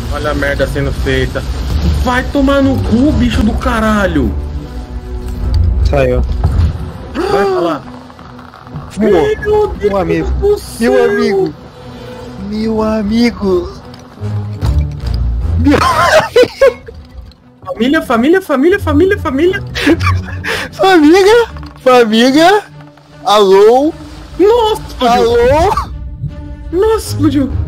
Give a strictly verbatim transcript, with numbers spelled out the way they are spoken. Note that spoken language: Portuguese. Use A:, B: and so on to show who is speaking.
A: Olha a merda sendo feita. Vai tomar no cu, bicho do caralho.
B: Saiu.
A: Vai falar.
B: Meu, meu amigo. Meu amigo. Meu amigo. Meu
A: Família, família, família, família, família.
B: Família. Família. Alô.
A: Nossa, explodiu.
B: Alô.
A: Nossa, explodiu.